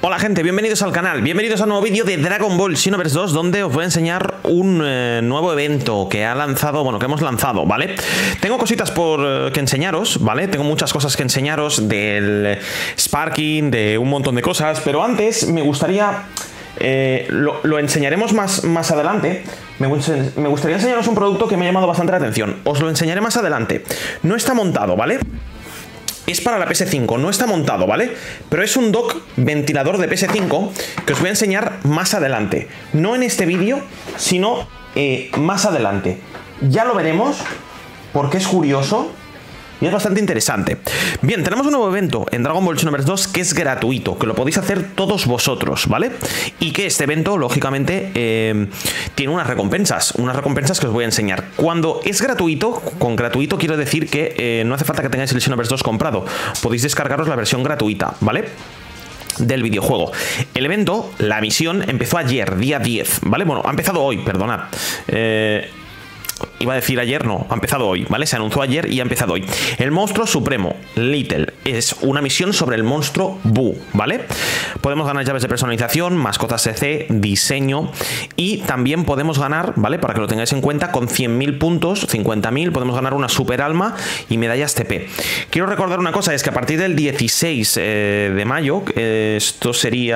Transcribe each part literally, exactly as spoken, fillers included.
Hola gente, bienvenidos al canal, bienvenidos a un nuevo vídeo de Dragon Ball Xenoverse dos, donde os voy a enseñar un eh, nuevo evento que ha lanzado, bueno, que hemos lanzado, ¿vale? Tengo cositas por eh, que enseñaros, ¿vale? Tengo muchas cosas que enseñaros del Sparking, de un montón de cosas, pero antes me gustaría... Eh, lo, lo enseñaremos más, más adelante. Me, me gustaría enseñaros un producto que me ha llamado bastante la atención. Os lo enseñaré más adelante. No está montado, ¿vale? Es para la P S cinco, no está montado, ¿vale? Pero es un dock ventilador de P S cinco que os voy a enseñar más adelante. No en este vídeo, sino eh, más adelante. Ya lo veremos porque es curioso y es bastante interesante. Bien, tenemos un nuevo evento en Dragon Ball Xenoverse dos que es gratuito, que lo podéis hacer todos vosotros, ¿vale? Y que este evento, lógicamente, eh, tiene unas recompensas, unas recompensas que os voy a enseñar. Cuando es gratuito, con gratuito quiero decir que eh, no hace falta que tengáis el Xenoverse dos comprado, podéis descargaros la versión gratuita, ¿vale? Del videojuego. El evento, la misión, empezó ayer, día diez, ¿vale? Bueno, ha empezado hoy, perdonad. Eh... Iba a decir ayer, no, ha empezado hoy, ¿vale? Se anunció ayer y ha empezado hoy. El monstruo supremo, Little, es una misión sobre el monstruo Buu, ¿vale? Podemos ganar llaves de personalización, mascotas C C, diseño y también podemos ganar, ¿vale? Para que lo tengáis en cuenta, con cien mil puntos, cincuenta mil, podemos ganar una super alma y medallas T P. Quiero recordar una cosa, es que a partir del dieciséis eh, de mayo, eh, esto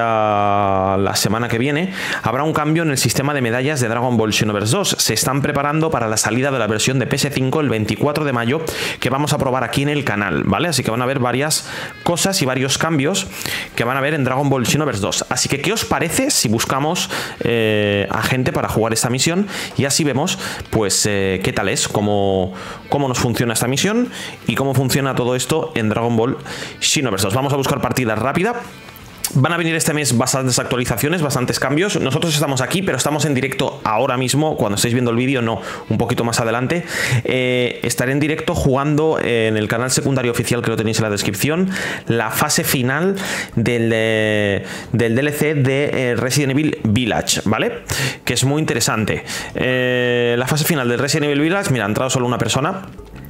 sería la semana que viene, habrá un cambio en el sistema de medallas de Dragon Ball Xenoverse dos. Se están preparando para la salida de la versión de P S cinco el veinticuatro de mayo, que vamos a probar aquí en el canal, ¿vale? Así que van a ver varias cosas y varios cambios que van a ver en Dragon Ball Xenoverse dos. Así que, ¿qué os parece si buscamos eh, a gente para jugar esta misión? Y así vemos, pues, eh, qué tal es, cómo, cómo nos funciona esta misión y cómo funciona todo esto en Dragon Ball Xenoverse dos. Vamos a buscar partida rápida. Van a venir este mes bastantes actualizaciones, bastantes cambios. Nosotros estamos aquí, pero estamos en directo ahora mismo. Cuando estéis viendo el vídeo, no, un poquito más adelante. Eh, estaré en directo jugando en el canal secundario oficial, que lo tenéis en la descripción, la fase final del, eh, del D L C de eh, Resident Evil Village, ¿vale? Que es muy interesante. Eh, la fase final del Resident Evil Village, mira, ha entrado solo una persona,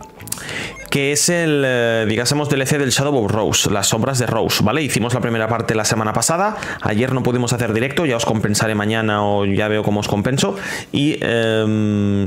que es el, eh, digásemos, D L C del Shadow of Rose, las sombras de Rose, ¿vale? Hicimos la primera parte la semana pasada, ayer no pudimos hacer directo, ya os compensaré mañana o ya veo cómo os compenso. Y... Eh,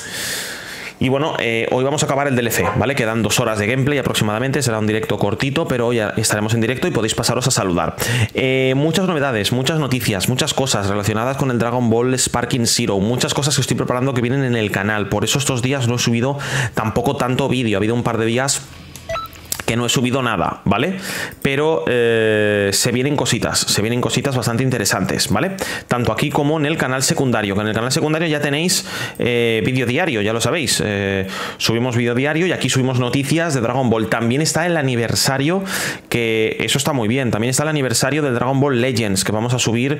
Y bueno, eh, hoy vamos a acabar el D L C, ¿vale? Quedan dos horas de gameplay aproximadamente, será un directo cortito, pero hoy estaremos en directo y podéis pasaros a saludar. Eh, muchas novedades, muchas noticias, muchas cosas relacionadas con el Dragon Ball Sparking Zero, muchas cosas que estoy preparando que vienen en el canal. Por eso estos días no he subido tampoco tanto vídeo, ha habido un par de días que no he subido nada, ¿vale? Pero eh, se vienen cositas, se vienen cositas bastante interesantes, ¿vale? Tanto aquí como en el canal secundario, que en el canal secundario ya tenéis eh, vídeo diario, ya lo sabéis, eh, subimos vídeo diario y aquí subimos noticias de Dragon Ball. También está el aniversario, que eso está muy bien, también está el aniversario del Dragon Ball Legends, que vamos a subir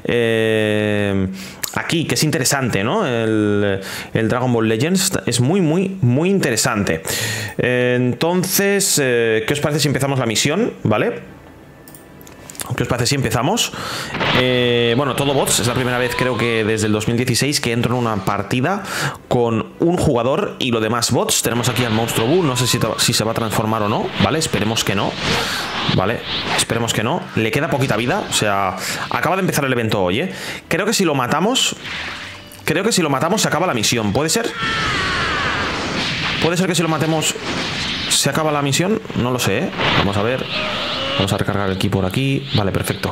eh, aquí, que es interesante, ¿no? El, el Dragon Ball Legends es muy, muy, muy interesante. Eh, entonces... Eh, ¿qué os parece si empezamos la misión? ¿Vale? ¿Qué os parece si empezamos? Eh, bueno, todo bots. Es la primera vez, creo que desde el dos mil dieciséis, que entro en una partida con un jugador y lo demás bots. Tenemos aquí al monstruo Buu. No sé si, si se va a transformar o no, ¿vale? Esperemos que no. Vale, esperemos que no. Le queda poquita vida. O sea, acaba de empezar el evento hoy, ¿eh? Creo que si lo matamos... Creo que si lo matamos se acaba la misión. ¿Puede ser? ¿Puede ser que si lo matemos... ¿se acaba la misión? No lo sé, ¿eh? Vamos a ver. Vamos a recargar el ki por aquí. Vale, perfecto.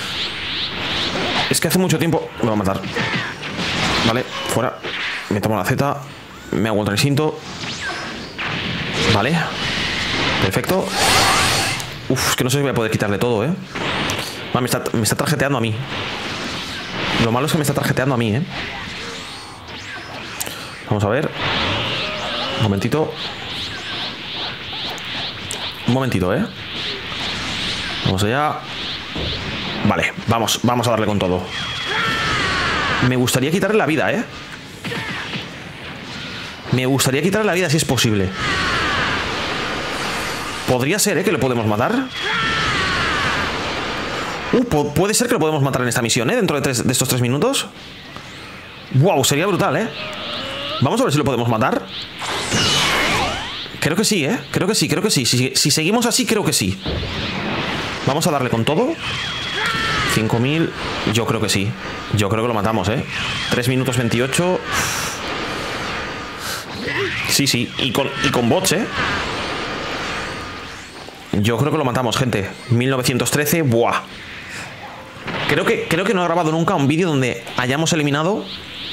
Es que hace mucho tiempo... Me va a matar. Vale, fuera. Me tomo la Z. Me hago un instinto. Vale. Perfecto. Uf, es que no sé si voy a poder quitarle todo, ¿eh? Va, me está, me está tarjeteando a mí. Lo malo es que me está tarjeteando a mí, ¿eh? Vamos a ver. Un momentito. Un momentito, ¿eh? Vamos allá. Vale, vamos, vamos a darle con todo. Me gustaría quitarle la vida, ¿eh? Me gustaría quitarle la vida si es posible. Podría ser, ¿eh? Que lo podemos matar. Uh, puede ser que lo podemos matar en esta misión, ¿eh? Dentro de, tres, de estos tres minutos. Wow, sería brutal, ¿eh? Vamos a ver si lo podemos matar. Creo que sí, ¿eh? Creo que sí, creo que sí. Si, si seguimos así, creo que sí. Vamos a darle con todo. cinco mil, yo creo que sí. Yo creo que lo matamos, ¿eh? tres minutos veintiocho. Sí, sí, y con, y con bots, ¿eh? Yo creo que lo matamos, gente. mil novecientos trece, buah. Creo que, creo que no he grabado nunca un vídeo donde hayamos eliminado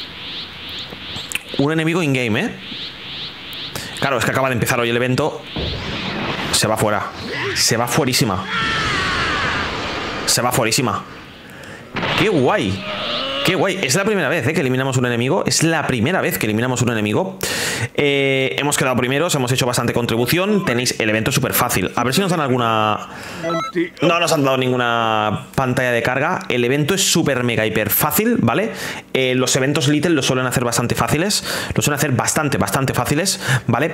un enemigo in-game, ¿eh? Claro, es que acaba de empezar hoy el evento. Se va fuera. Se va fuerísima. Se va fuerísima. ¡Qué guay! ¡Qué guay! Es la primera vez, ¿eh?, que eliminamos un enemigo. Es la primera vez que eliminamos un enemigo. Eh, hemos quedado primeros, hemos hecho bastante contribución. Tenéis el evento súper fácil. A ver si nos dan alguna... No nos han dado ninguna pantalla de carga. El evento es súper mega hiper fácil, ¿vale? Eh, los eventos Little lo suelen hacer bastante fáciles. Lo suelen hacer bastante, bastante fáciles, ¿vale?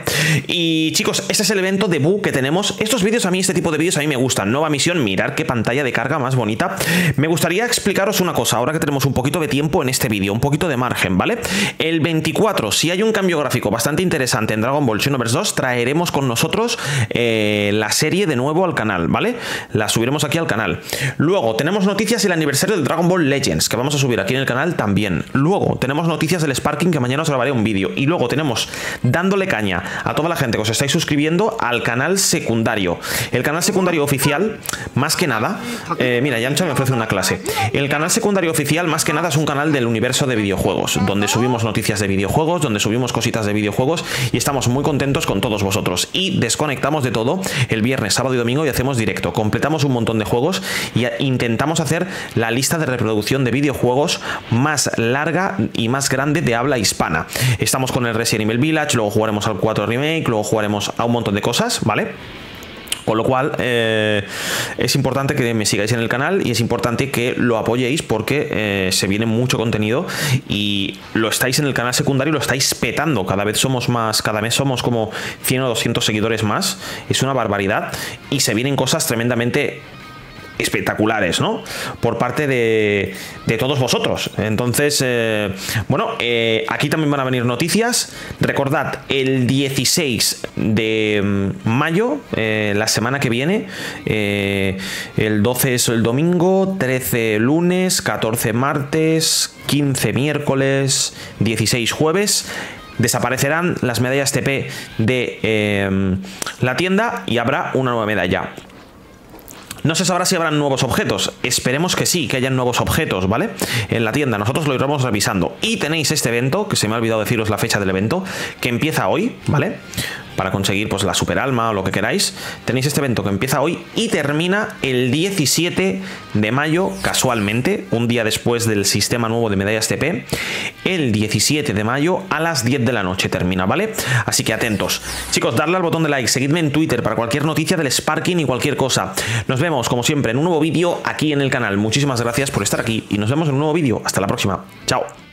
Y chicos, este es el evento debut que tenemos. Estos vídeos a mí, este tipo de vídeos a mí me gustan. Nueva misión, mirar qué pantalla de carga más bonita. Me gustaría explicaros una cosa, ahora que tenemos un poquito de tiempo en este vídeo, un poquito de margen, ¿vale? El veinticuatro, si hay un cambio gráfico bastante interesante en Dragon Ball Xenoverse dos, traeremos con nosotros eh, la serie de nuevo al canal, ¿vale? La subiremos aquí al canal. Luego tenemos noticias del aniversario del Dragon Ball Legends, que vamos a subir aquí en el canal también. Luego tenemos noticias del Sparking, que mañana os grabaré un vídeo. Y luego tenemos dándole caña a toda la gente que os estáis suscribiendo al canal secundario. El canal secundario oficial, más que nada, eh, mira, Yancha me ofrece una clase. El canal secundario oficial, más que nada, es un canal del universo de videojuegos, donde subimos noticias de videojuegos, donde subimos cositas de videojuegos y estamos muy contentos con todos vosotros. Y desconectamos de todo el viernes, sábado y domingo y hacemos directo. Completamos un montón de juegos y intentamos hacer la lista de reproducción de videojuegos más larga y más grande de habla hispana. Estamos con el Resident Evil Village, luego jugaremos al cuatro Remake, luego jugaremos a un montón de cosas, ¿vale? Con lo cual eh, es importante que me sigáis en el canal y es importante que lo apoyéis porque eh, se viene mucho contenido y lo estáis en el canal secundario, lo estáis petando. Cada vez somos más, cada mes somos como cien o doscientos seguidores más. Es una barbaridad y se vienen cosas tremendamente espectaculares, ¿no? Por parte de, de todos vosotros. Entonces, eh, bueno, eh, aquí también van a venir noticias. Recordad, el dieciséis de mayo, eh, la semana que viene, eh, el doce es el domingo, trece lunes, catorce martes, quince miércoles, dieciséis jueves. Desaparecerán las medallas T P de eh, la tienda y habrá una nueva medalla. No se sabrá si habrán nuevos objetos. Esperemos que sí, que hayan nuevos objetos, ¿vale? En la tienda, nosotros lo iremos revisando. Y tenéis este evento, que se me ha olvidado deciros la fecha del evento, que empieza hoy, ¿vale? Para conseguir pues la super alma o lo que queráis. Tenéis este evento que empieza hoy y termina el diecisiete de mayo, casualmente, un día después del sistema nuevo de medallas T P. El diecisiete de mayo a las diez de la noche termina, ¿vale? Así que atentos. Chicos, darle al botón de like, seguidme en Twitter para cualquier noticia del Sparking y cualquier cosa. Nos vemos, como siempre, en un nuevo vídeo aquí en el canal. Muchísimas gracias por estar aquí y nos vemos en un nuevo vídeo. Hasta la próxima. Chao.